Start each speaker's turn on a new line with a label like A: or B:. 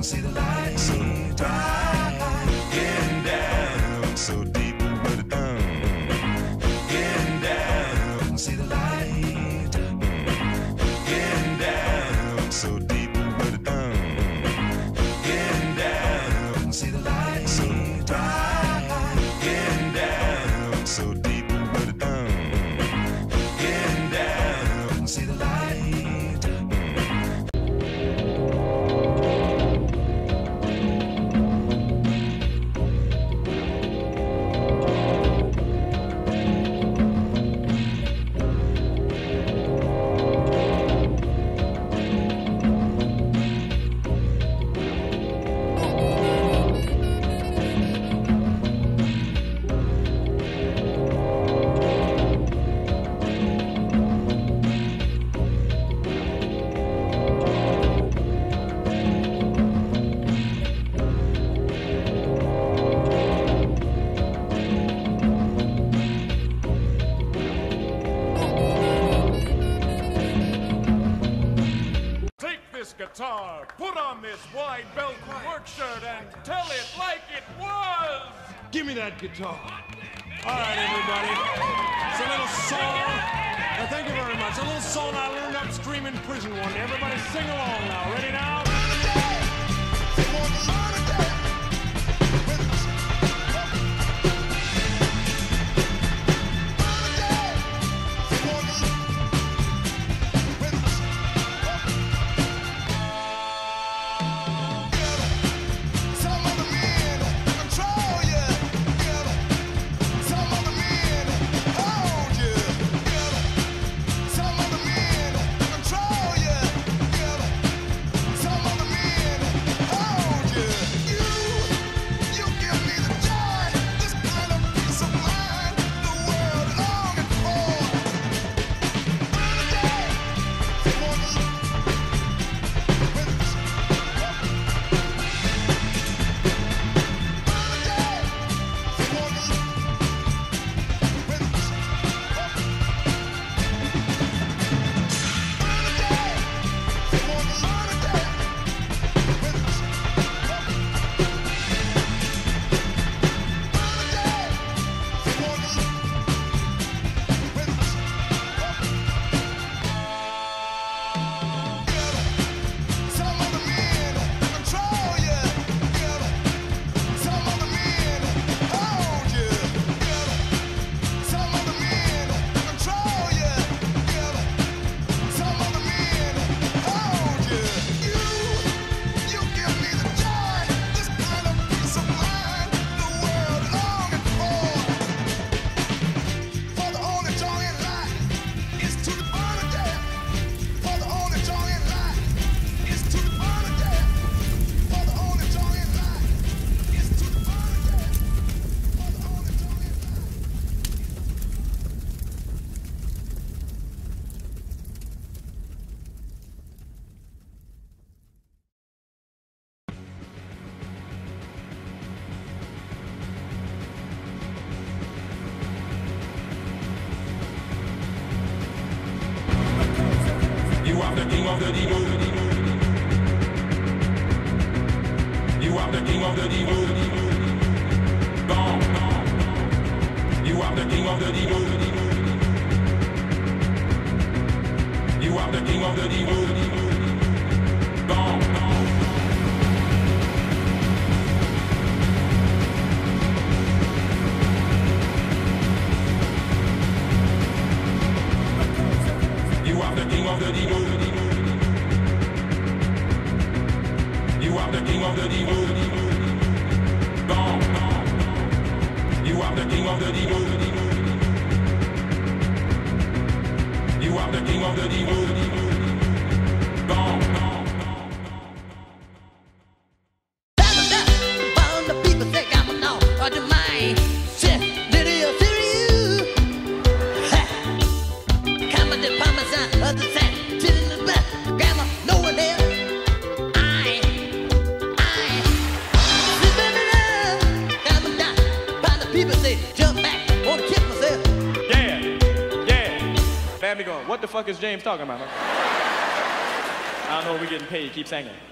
A: see the light so bright. Getting down so deep, but it getting down, see the light. Getting down so deep, but it getting down, see the light so bright. Getting down so deep, but it getting down, see the light.
B: Guitar, put on this wide belt work shirt and tell it like it was.
C: Give me that guitar. All right, everybody. It's a little song. Thank you very much. A little song I learned upstream in prison one day. Everybody sing along now. Ready now?
A: You are the king of the devil. You are the king of the devil. Gone. You are the king of the devil. You are the king of the devil. Gone. You are the king of the devil. You are the king of the devil. Gone. You are the king of the devil. You are the king of the devil. Gone.
B: What the fuck is James talking about? I don't know, we're getting paid. Keep singing.